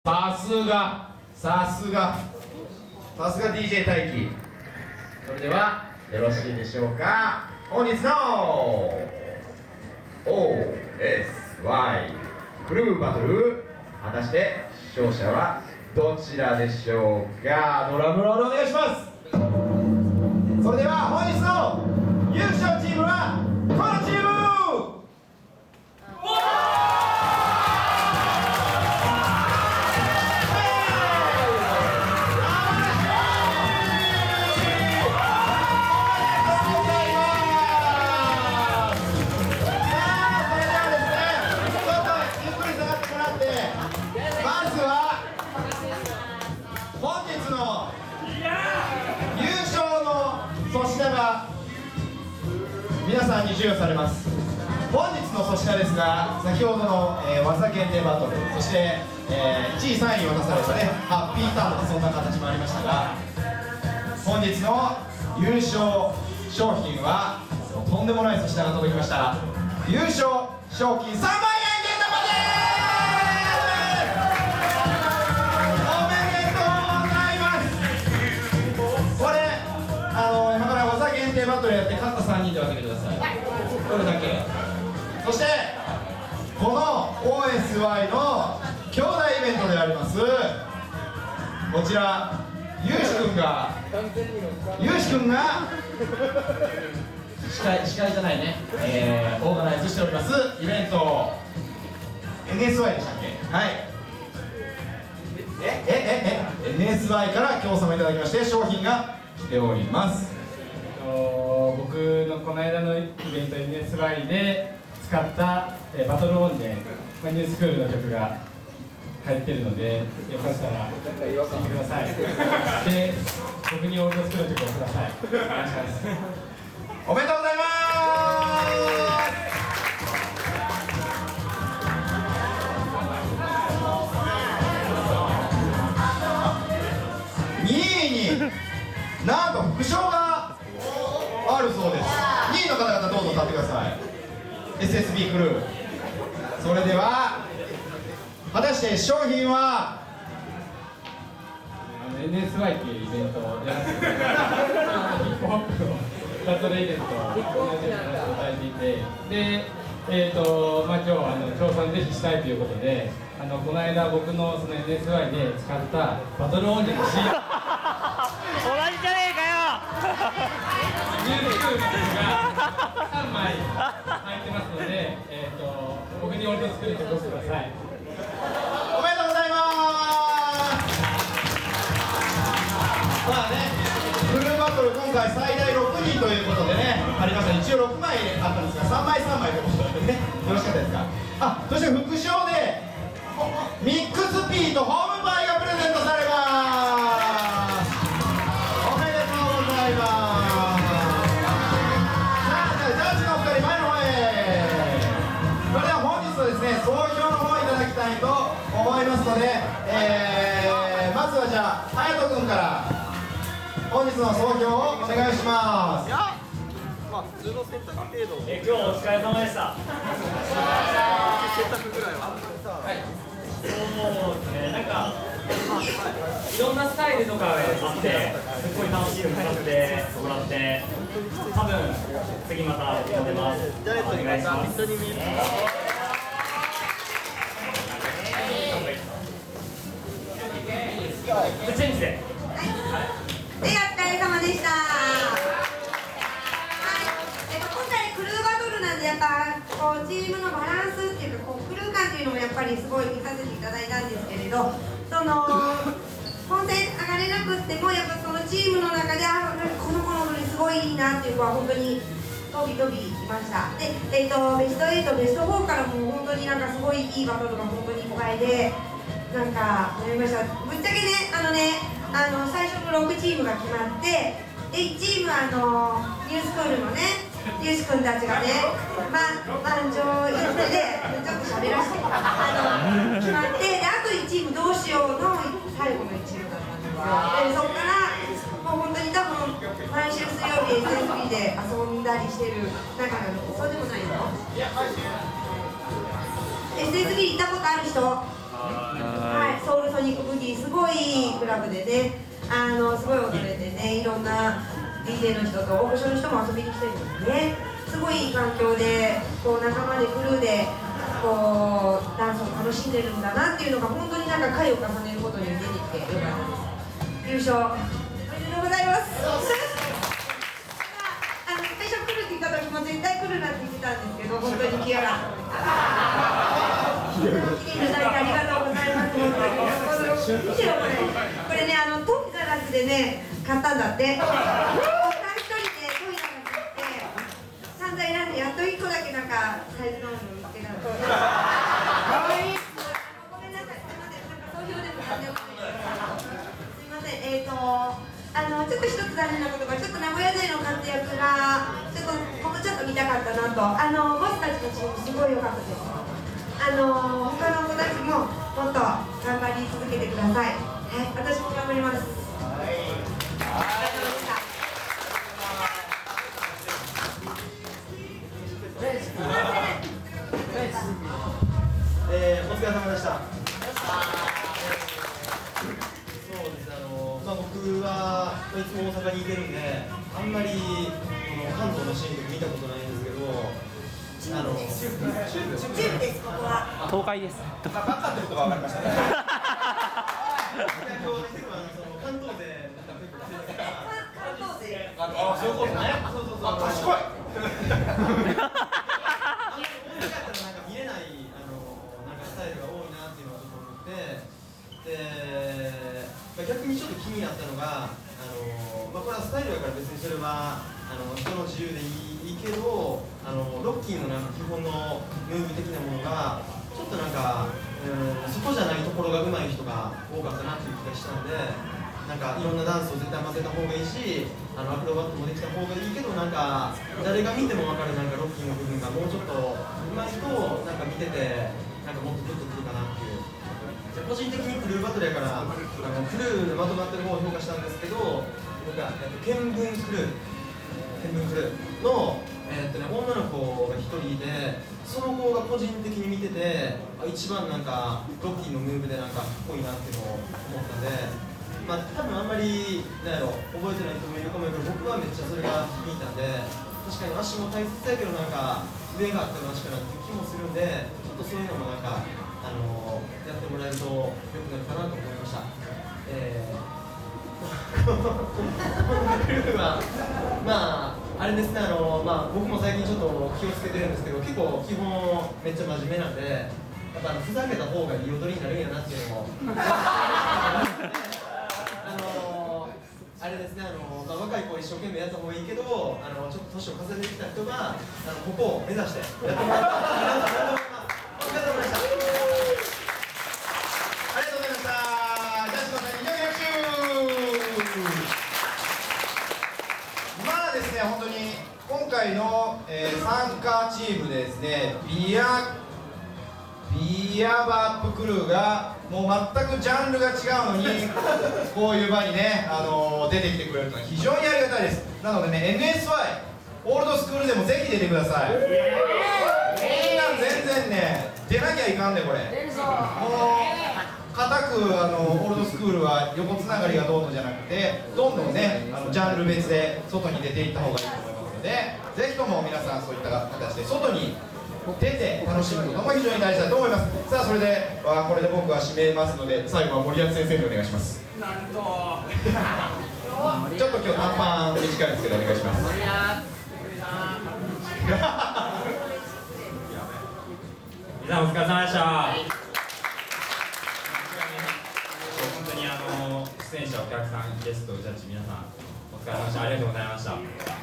さすが DJ 大輝。それではよろしいでしょうか。本日の OSY クルーバトル、果たして勝者はどちらでしょうか。ドラムロールお願いします。それでは本日の優勝チームはこのチーム。皆さんに授与されます。本日の粗品ですが、先ほどの、技限定バトル、そして、1位3位に渡されたねハッピーターンとかそんな形もありましたが、本日の優勝商品はとんでもない粗品が届きました。優勝賞金3万円ゲットまでおめでとうございます。これ今から技限定バトルやって勝った3人で分けてください。これだけ。そしてこの OSY の兄弟イベントでありますこちらゆうしくんが司会じゃないね、オーガナイズしておりますイベント NSY でしたっけ。はい、NSY から協賛をいただきまして商品が来ております。 僕のこの間のイベント NSY で使ったバトルオンでニュースクールの曲が入ってるので、よかったら聴いてください。で、僕にオールドスクールの曲をください。お願いします。 おめでとうございます。2位になんと副賞があるそうです。2位の方々どうぞ立ってください。 SSB クルー。それでは果たして商品は NSY っていうイベントをやらせていただいて、ヒップホップのバトルイベントをやらせていただいていて、で、今日協賛ぜひしたいということで、この間僕のその NSY で使ったバトルオンリーの CM 同じじゃねえかよニュースクールが3枚入ってますので、僕にオールドスクールでごしてください。 おめでとうございます。まあね、クルーバトル今回最大6人ということでねありました。一応6枚あったんですが3枚3枚ということでね、よろしかったですか。あ、そして副賞でミックスピーとホームパイがプレゼントされます。おめでとうございます。さあ、じゃあジャッジのお二人前の方へ。それでは本日はですね総評の方いただきたいと思いますので、まずはじゃあ隼人君から本日の総評をお願いします。 まあ普通の洗濯程度。 今日お疲れ様でした。 洗濯ぐらいは。 はい。そうですね。なんかいろんなスタイルとかがあって、すごい楽しいの使ってもらって、多分次またやってます。お願いします。チェンジで。 お疲れ様でした。今回クルーバトルなんでやっぱこうチームのバランスっていうかこうクルー感っていうのもやっぱりすごい見させていただいたんですけれど、その本戦上がれなくってもやっぱそのチームの中でこの子の踊りすごいいいなっていう子は本当に飛び飛びいました。で、ベスト8、ベスト4からも本当になんかすごいいいバトルが本当にいっぱいでなんかやりました。ぶっちゃけね最初の6チームが決まって、で1チームニュースクールのねゆうし君たちがね満場一致でちょっと喋らせて決まって、であと1チームどうしようの最後の1チームだったんですよ。でそこからもう本当に多分毎週水曜日 SSB で遊んだりしてる中なの。そうでもないの？ SSB 行ったことある人？ はい、ソウルソニックブギー、すごいクラブでね、すごい踊れてね、いろんな DJ の人と大御所の人も遊びに来てるんですね。すごいいい環境で、こう仲間でクルーでこうダンスを楽しんでるんだなっていうのが本当になんか回を重ねることに出てきてよかったです。優勝おめでとうございます。最初来るって言った時も絶対来るなって言ってたんですけど、本当に来やがった。来ていただいてありがとうございます。むしろこれね、トンガラスでね買ったんだって。散々選んでやっと1個だけなんかサイズのもの見つけたの。ごめんなさい、すみません、なんか投票でも何でもないです。すみません、ちょっと一つ残念なことが、ちょっと名古屋勢の活躍がもうちょっと見たかったなと。ボスたちのチームすごい良かったです。他の子たちももっと頑張り続けてください。はい、私も頑張ります。 お疲れ様でした。そうです、僕はいつも大阪にいてるんで、あんまり関東のシーン見たことないんですけど、 チームです、ここは。 東海です。 バカってことが分かりましたね。関東で関東勢。 そういうことね。賢い。見れないスタイルが多いなっていうのはちょっと思って、で逆にちょっと気になったのが、これはスタイルだから別にそれは人の自由でいいけど、ロッキーの基本のムーブ的なものがちょっとそこじゃないところが上手い人が多かったなっていう気がしたんで、いろんなダンスを絶対混ぜた方がいいし、アクロバットもできた方がいいけど、誰が見ても分かるロッキーの部分がもうちょっと上手いと見ててもっとグッとくるかなっていう。個人的にクルーバトルやからクルーでまとまってる方を評価したんですけど、僕は見聞クルーの、女の子が1人で、その子が個人的に見てて一番ロッキーのムーブでかっこいいなっていうのを思ったんで、多分あんまり覚えてない人もいるかもしれないけど、僕はめっちゃそれが響いたんで、確かに足も大切だけど上があっても足かなっていう気もするんで、ちょっとそういうのもやってもらえると良くなるかなと思いました。クルーはあれですね、僕も最近ちょっと気をつけてるんですけど、結構基本めっちゃ真面目なんで、やっぱふざけた方が彩りになるんやなっていうのもあれですね、若い子一生懸命やった方がいいけど、ちょっと年を重ねてきた人がここを目指してやってもらえたらなと思います。お疲れ様でした。ありがとうございました。ジャッジの方に拍手。ですね、本当に今回の、参加チームでですね、ビアバップクルーがもう全くジャンルが違うのにこういう場にね、出てきてくれるというのは非常にありがたいです。なのでね、NSY オールドスクールでもぜひ出てください。こんなん全然ね、出なきゃいかんね、これ。もう固くオールドスクールは横つながりがどうのじゃなくて、どんどんねジャンル別で外に出ていった方がいいと思いますので、ぜひとも皆さんそういった形で外に出て楽しむことも非常に大事だと思います。さあ、それでこれで僕は締めますので、最後は森保先生にお願いします。 なんとちょっと今日短パン短いですけどお願いします。 皆さんお疲れ様でした。本当に出演者、お客さん、ゲスト、ジャッジ皆さんお疲れ様でした。ありがとうございました。とり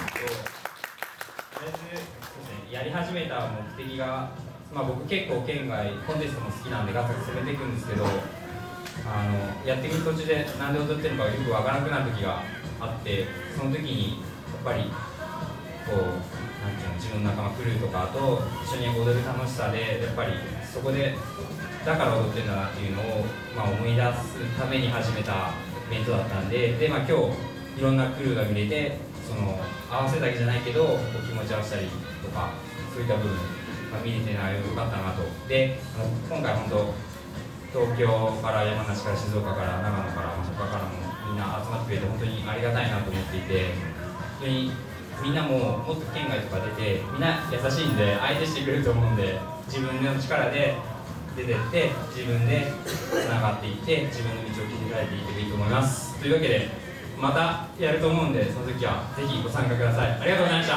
あえずですね、やり始めた目的が、僕結構県外コンテストも好きなんでガツガツ攻めていくんですけど、やっていく途中でなんで踊ってるのかよくわからなくなる時があって、その時にやっぱりこうなんていうの、自分の仲間クルーとかと一緒に踊る楽しさで、やっぱりそこでだから踊ってるんだなっていうのを、思い出すために始めたイベントだったんで、今日いろんなクルーが見れて、その合わせるだけじゃないけどこう気持ち合わせたりとかそういった部分、見れてよかったなと。で今回本当東京から山梨から静岡から長野から他からもみんな集まってくれて本当にありがたいなと思っていて、本当にみんなももっと県外とか出てみんな優しいんで相手してくれると思うんで、自分の力で出てって自分でつながっていって自分の道を切り開いていけばいいと思います。というわけでまたやると思うんで、その時はぜひご参加ください。ありがとうございました。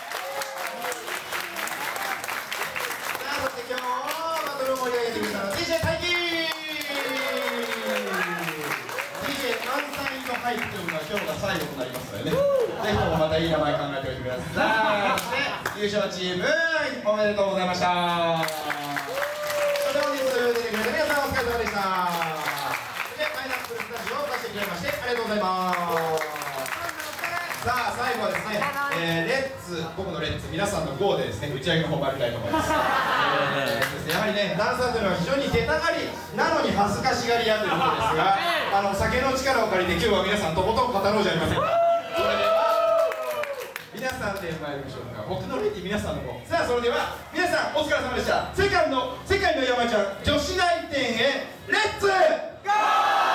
今日もバトルを盛り上げてくれたのは DJ 大輝 DJ 関西のハイプというのは今日が最後となりますのでね、ぜひともまたいい名前考えておいてください。そして優勝チームおめでとうございました。そして本日出てくれた皆さんお疲れ様でした。そしてパイナップルスタジオを出してくれましてありがとうございます。さあ最後はですね、レッツ、僕のレッツ、皆さんの GO でですね、打ち上げの方参りたいと思います。やはりね、ダンサーというのは非常に出たがりなのに恥ずかしがり屋ということですが、酒の力を借りて今日は皆さんとことん語ろうじゃありませんか。それでは皆さんで参りましょうか。僕のレディ、皆さんの GO。さあそれでは皆さんお疲れ様でした。世界の山ちゃん女子大店へレッツゴー。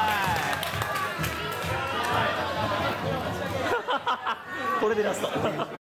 これでラスト。